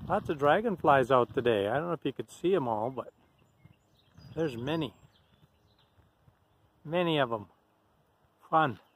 Lots of dragonflies out today. I don't know if you could see them all, but there's many. Many of them. Fun.